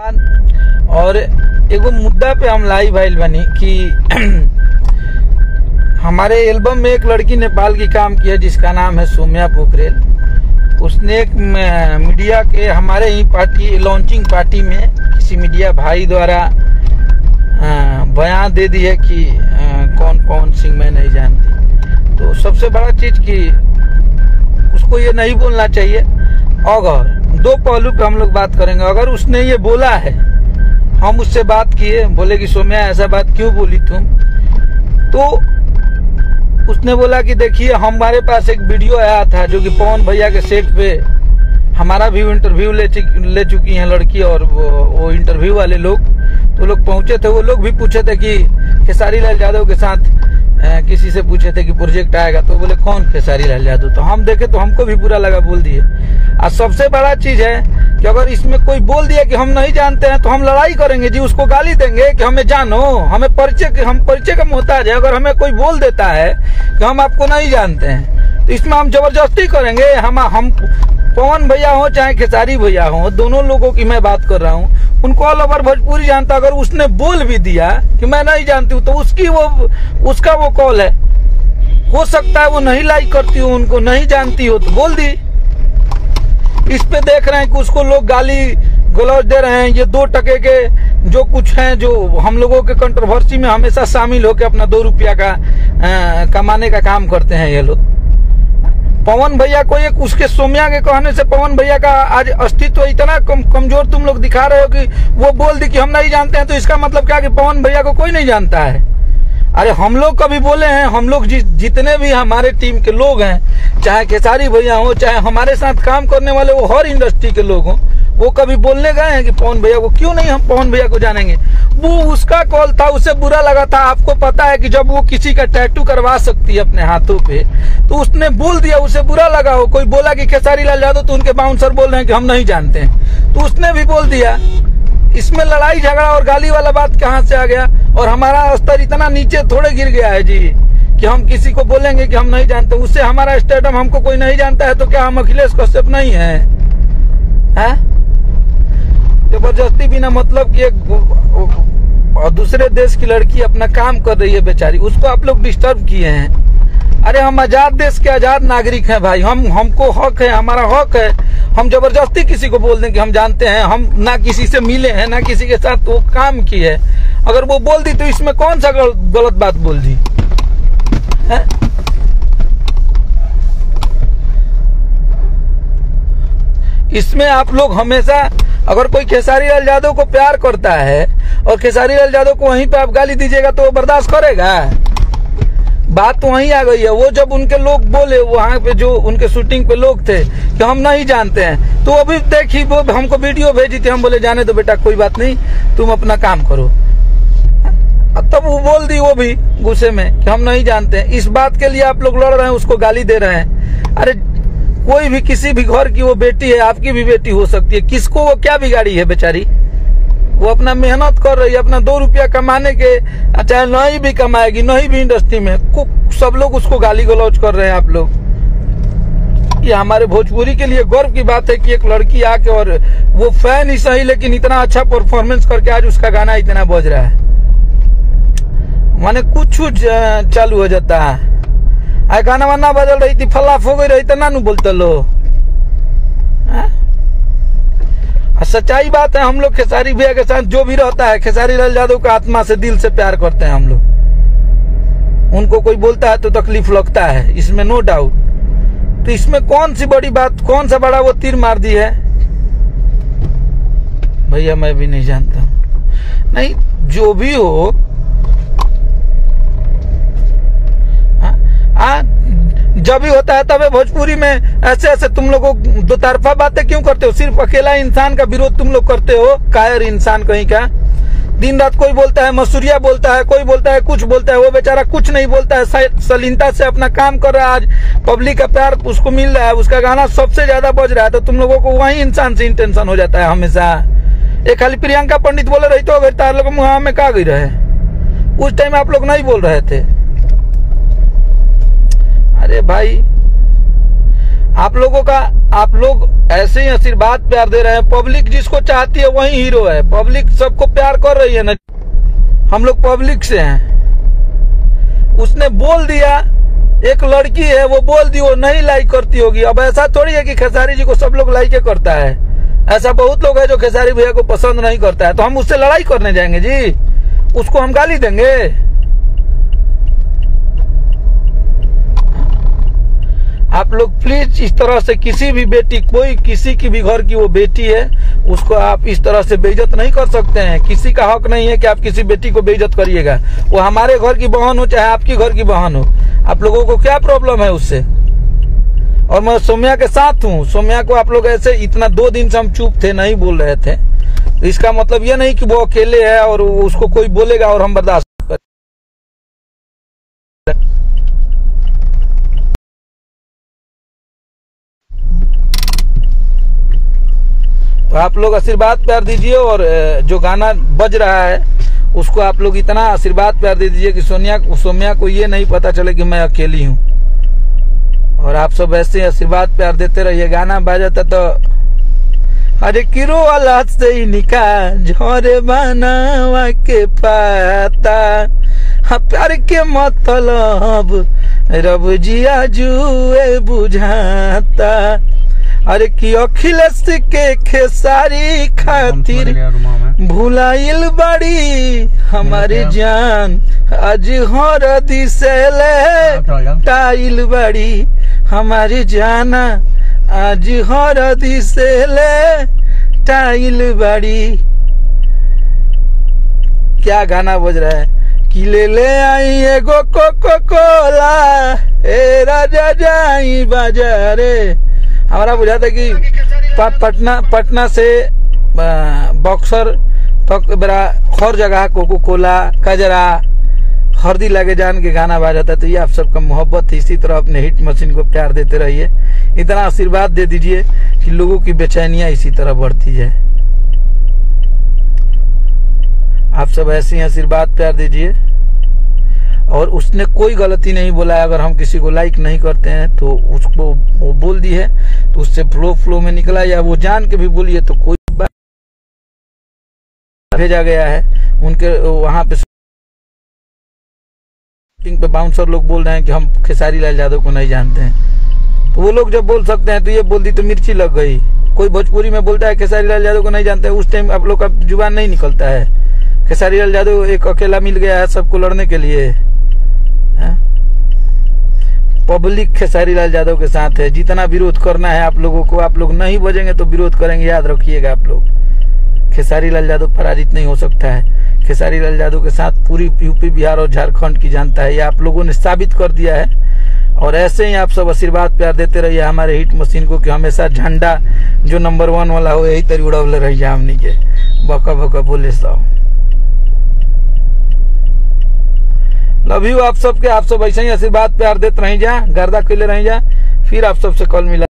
धन्यवाद। और एगो मुद्दा पे हम लाइव आइल बनी कि हमारे एल्बम में एक लड़की नेपाल की काम किया जिसका नाम है सोम्या पोखरेल। उसने एक मीडिया के हमारे ही पार्टी लॉन्चिंग पार्टी में किसी मीडिया भाई द्वारा बयान दे दी है कि कौन पवन सिंह मैं नहीं जानती। तो सबसे बड़ा चीज कि उसको ये नहीं बोलना चाहिए। अगर दो पहलू पे हम लोग बात करेंगे। अगर उसने ये बोला है, हम उससे बात किए, बोले कि सोम्या ऐसा बात क्यों बोली तुम, तो उसने बोला कि देखिए हमारे पास एक वीडियो आया था जो कि पवन भैया के सेट पे हमारा भी इंटरव्यू ले चुकी हैं लड़की और वो इंटरव्यू वाले लोग, तो लोग पहुंचे थे। वो लोग भी पूछे थे कि खेसारी लाल यादव के साथ किसी से पूछे थे कि प्रोजेक्ट आएगा, तो बोले कौन खेसारी लाल यादव। तो हम देखे तो हमको भी बुरा लगा, बोल दिए। और सबसे बड़ा चीज है कि अगर इसमें कोई बोल दिया कि हम नहीं जानते हैं तो हम लड़ाई करेंगे जी, उसको गाली देंगे कि हमें जानो, हमें हम परिचय का मोहताज है। अगर हमें कोई बोल देता है कि हम आपको नहीं जानते हैं तो इसमें हम जबरदस्ती करेंगे। हम पवन भैया हो चाहे खेसारी भैया हो, दोनों लोगों की मैं बात कर रहा हूँ, उनको ऑल ओवर भोजपुरी जानता। अगर उसने बोल भी दिया कि मैं नहीं जानती हूँ तो उसका वो कॉल है। हो सकता है वो नहीं लाइक करती हो, उनको नहीं जानती हो तो बोल दी। इस पे देख रहे हैं कि उसको लोग गाली गलौज दे रहे हैं। ये 2 टके के जो कुछ हैं, जो हम लोगों के कंट्रोवर्सी में हमेशा शामिल होकर अपना 2 रुपया का कमाने का काम करते हैं ये लोग। पवन भैया को एक उसके सोम्या के कहने से पवन भैया का आज अस्तित्व इतना कमजोर तुम लोग दिखा रहे हो कि वो बोल दी कि हम नहीं जानते हैं, तो इसका मतलब क्या कि पवन भैया को कोई नहीं जानता है। अरे हम लोग कभी बोले हैं, हम लोग जितने भी हमारे टीम के लोग हैं, चाहे खेसारी भैया हो चाहे हमारे साथ काम करने वाले वो हर इंडस्ट्री के लोग हों, वो कभी बोलने गए हैं कि पवन भैया को क्यों नहीं हम पवन भैया को जानेंगे। वो उसका कॉल था, उसे बुरा लगा था। आपको पता है कि जब वो किसी का टैटू करवा सकती है अपने हाथों पे, तो उसने बोल दिया, उसे बुरा लगा हो। कोई बोला कि खेसारी लाल यादव, तो उनके बाउंसर बोल रहे हैं कि हम नहीं जानते हैं, तो उसने भी बोल दिया। इसमें लड़ाई झगड़ा और गाली वाला बात कहाँ से आ गया। और हमारा स्तर इतना नीचे थोड़े गिर गया है जी कि हम किसी को बोलेंगे कि हम नहीं जानते। उससे हमारा स्टेटम, हमको कोई नहीं जानता है तो क्या हम अखिलेश कश्यप नहीं है? जबरदस्ती बिना मतलब कि एक दूसरे देश की लड़की अपना काम कर रही है बेचारी, उसको आप लोग डिस्टर्ब किए हैं। अरे हम आजाद देश के आजाद नागरिक हैं भाई, हमको हक है, हमारा हक है। हम जबरदस्ती किसी को बोल दें कि हम जानते हैं, हम ना किसी से मिले हैं ना किसी के साथ वो काम की है। अगर वो बोल दी तो इसमें कौन सा गलत बात बोल दी है? इसमें आप लोग हमेशा, अगर कोई खेसारी लाल यादव को प्यार करता है और खेसारी लाल यादव को वहीं पे आप गाली दीजिएगा तो वो बर्दाश्त करेगा? बात तो वहीं आ गई है। वो जब उनके लोग बोले, वहां पे जो उनके शूटिंग पे लोग थे कि हम नहीं जानते हैं, तो अभी देखी वो हमको वीडियो भेजी थी। हम बोले जाने दो बेटा, कोई बात नहीं, तुम अपना काम करो। तब वो बोल दी, वो भी गुस्से में, कि हम नहीं जानते हैं। इस बात के लिए आप लोग लड़ रहे हैं, उसको गाली दे रहे हैं। अरे कोई भी किसी भी घर की वो बेटी है, आपकी भी बेटी हो सकती है। किसको वो क्या बिगाड़ी है बेचारी? वो अपना मेहनत कर रही है, अपना 2 रुपया कमाने के, चाहे नहीं भी कमाएगी, नहीं भी इंडस्ट्री में, सब लोग उसको गाली गलौज कर रहे हैं आप लोग। ये हमारे भोजपुरी के लिए गर्व की बात है कि एक लड़की आके, और वो फैन ही सही लेकिन इतना अच्छा परफॉर्मेंस करके आज उसका गाना इतना बज रहा है। माने कुछ चालू हो जाता है। गाना वाना बदल रही थी, फलाफ हो गई रही तो ना बोलते लो। सच्चाई बात है, हम लोग खेसारी भैया के साथ जो भी रहता है, खेसारी लाल यादव का आत्मा से दिल से प्यार करते हैं हम लोग। उनको कोई बोलता है तो तकलीफ लगता है, इसमें नो डाउट। तो इसमें कौन सी बड़ी बात, कौन सा बड़ा वो तीर मार दी है? भैया मैं भी नहीं जानता हूं। नहीं, जो भी हो, जब भी होता है तब भोजपुरी में ऐसे तुम लोगों 2 तरफा बातें क्यों करते हो? सिर्फ अकेला इंसान का विरोध तुम लोग करते हो, कायर इंसान कहीं का। दिन रात कोई बोलता है मसूरिया बोलता है, कोई बोलता है कुछ बोलता है, वो बेचारा कुछ नहीं बोलता है, सलीनता से अपना काम कर रहा है। आज पब्लिक का प्यार उसको मिल रहा है, उसका गाना सबसे ज्यादा बज रहा है, तो तुम लोगों को वही इंसान से इंटेंशन हो जाता है हमेशा। एक खाली प्रियंका पंडित बोले रही तो तार लोग मुहां में कहा गई रहे, उस टाइम आप लोग नहीं बोल रहे थे। अरे भाई आप लोगों का, आप लोग ऐसे ही आशीर्वाद प्यार दे रहे हैं। पब्लिक जिसको चाहती है वही हीरो है। पब्लिक सबको प्यार कर रही है ना, हम लोग पब्लिक से हैं। उसने बोल दिया, एक लड़की है वो बोल दी, वो नहीं लाइक करती होगी। अब ऐसा थोड़ी है कि खेसारी जी को सब लोग लाइक करता है। ऐसा बहुत लोग है जो खेसारी भैया को पसंद नहीं करता है, तो हम उससे लड़ाई करने जाएंगे जी? उसको हम गाली देंगे? आप लोग प्लीज इस तरह से किसी भी बेटी, कोई किसी की भी घर की वो बेटी है, उसको आप इस तरह से बेइज्जत नहीं कर सकते हैं। किसी का हक नहीं है कि आप किसी बेटी को बेइज्जत करिएगा। वो हमारे घर की बहन हो चाहे आपकी घर की बहन हो, आप लोगों को क्या प्रॉब्लम है उससे? और मैं सौम्या के साथ हूँ। सौम्या को आप लोग ऐसे इतना 2 दिन से हम चुप थे, नहीं बोल रहे थे, तो इसका मतलब ये नहीं कि वो अकेले है और उसको कोई बोलेगा और हम बर्दाश्त करें। तो आप लोग आशीर्वाद प्यार दीजिए, और जो गाना बज रहा है उसको आप लोग इतना आशीर्वाद प्यार दे दीजिए कि सौम्या को ये नहीं पता चले कि मैं अकेली हूँ। और आप सब ऐसे आशीर्वाद प्यार देते रहिए। गाना बाजता तो अरे किरो वाला से ही निका झोरे बनावा के पाता, हाँ प्यार के मतलब रब जिया जुए बुझाता। अरे कि अखिलेश के खेसारी खातिर भुलाइल बड़ी हमारी जान, आज हर दिसेले टाइल बड़ी हमारी जाना, आज हर दिसेले टाइल बड़ी। क्या गाना बज रहा है कि ले आई एगो कोको कोला, ए राजा जाई बाजारे। हमारा बुझा था कि पटना से बक्सर तक बड़ा हर जगह कोको कोला, कजरा, हल्दी लगे जान के गाना बाजा था। तो ये आप सबका मोहब्बत है। इसी तरह अपने हिट मशीन को प्यार देते रहिए, इतना आशीर्वाद दे दीजिए कि लोगों की बेचैनियां इसी तरह बढ़ती जाए। आप सब ऐसे ही आशीर्वाद प्यार दीजिए। और उसने कोई गलती नहीं बोला है। अगर हम किसी को लाइक नहीं करते हैं तो उसको वो बोल दी है तो उससे फ्लो में निकला, या वो जान के भी बोलिए तो कोई बात। भेजा गया है उनके वहां पे बाउंसर लोग बोल रहे हैं कि हम खेसारी लाल यादव को नहीं जानते हैं। तो वो लोग जब बोल सकते हैं तो ये बोल दी तो मिर्ची लग गई। कोई भोजपुरी में बोलता है खेसारी लाल यादव को नहीं जानते हैं, उस टाइम आप लोग का जुबान नहीं निकलता है। खेसारी लाल यादव एक अकेला मिल गया है सबको लड़ने के लिए। पब्लिक खेसारी लाल यादव के साथ है। जितना विरोध करना है आप लोगों को, आप लोग नहीं बजेंगे तो विरोध करेंगे, याद रखिएगा आप लोग। खेसारी लाल यादव पराजित नहीं हो सकता है। खेसारी लाल यादव के साथ पूरी यूपी, बिहार और झारखंड की जनता है। ये आप लोगों ने साबित कर दिया है। और ऐसे ही आप सब आशीर्वाद प्यार देते रहिए हमारे हिट मशीन को कि हमेशा झंडा जो नंबर 1 वाला हो यही तरी उड़ावले रहिए। हमनी के बका बका बोले सब लव यू आप सबके। आप सब ऐसे ही आशीर्वाद प्यार देते रह जा, गर्दा कैले रह जा। फिर आप सबसे कल मिला।